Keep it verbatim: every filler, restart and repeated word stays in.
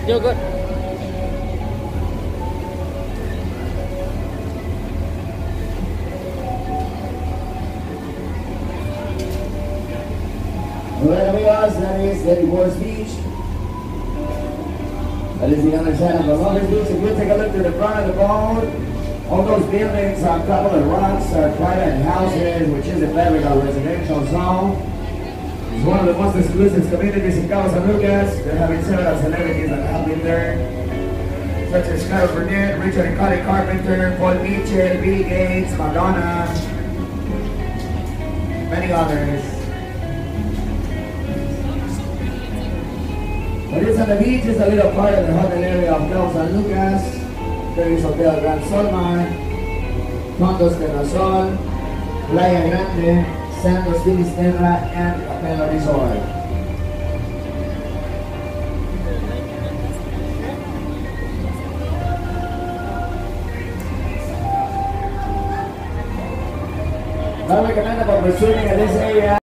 You're good. Alright amigos, that is the Divorce Beach. That is the other side of the Lovers Beach. If you take a look to the front of the boat, all those buildings are coupled with rocks are private houses, which is the fabric of residential zone. It's one of the most exclusive communities in Cabo San Lucas. They're having several celebrities that have been there, such as Carol Burnett, Richard and Connie Carpenter, Paul Mitchell, Billy Gates, Madonna, many others. But it's on the beach, it's a little part of the hotel area of Cabo San Lucas. There is Hotel Gran Solmar, Condos del Sol, Playa Grande, Santos Finisterra, and Capella Resort. I recommend about resuming at this area.